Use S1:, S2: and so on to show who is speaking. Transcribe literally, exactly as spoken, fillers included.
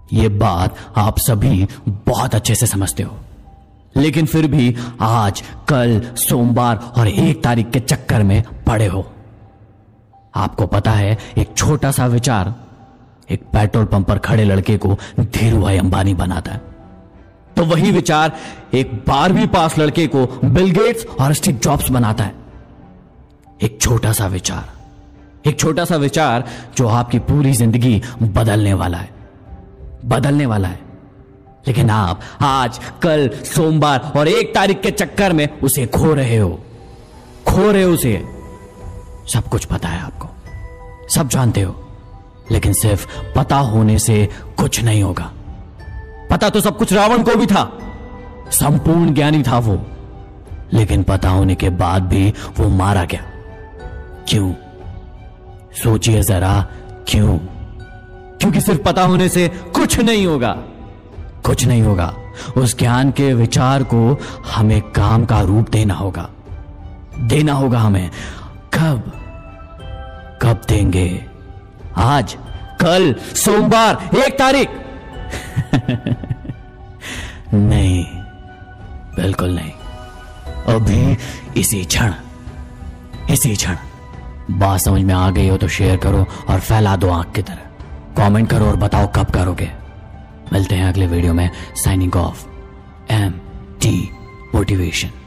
S1: ये बात आप सभी बहुत अच्छे से समझते हो, लेकिन फिर भी आज, कल, सोमवार और एक तारीख के चक्कर में पड़े हो। आपको पता है, एक छोटा सा विचार एक पेट्रोल पंप पर खड़े लड़के को धीरूभाई अंबानी बनाता है, तो वही विचार एक बारहवीं पास लड़के को बिल गेट्स और स्टीव जॉब्स बनाता है। एक छोटा सा विचार, एक छोटा सा विचार जो आपकी पूरी जिंदगी बदलने वाला है, बदलने वाला है। लेकिन आप आज, कल, सोमवार और एक तारीख के चक्कर में उसे खो रहे हो, खो रहे हो उसे। सब कुछ पता है आपको, सब जानते हो, लेकिन सिर्फ पता होने से कुछ नहीं होगा। पता तो सब कुछ रावण को भी था, संपूर्ण ज्ञानी था वो, लेकिन पता होने के बाद भी वो मारा गया। क्यों? सोचिए जरा, क्यों? क्योंकि सिर्फ पता होने से कुछ नहीं होगा, कुछ नहीं होगा। उस ज्ञान के विचार को हमें काम का रूप देना होगा, देना होगा हमें। कब? कब देंगे? आज, कल, सोमवार, एक तारीख? नहीं, बिल्कुल नहीं। अभी, इसी क्षण, इसी क्षण। बात समझ में आ गई हो तो शेयर करो और फैला दो आंख की तरह। कमेंट करो और बताओ कब करोगे। मिलते हैं अगले वीडियो में। Signing off, M T motivation.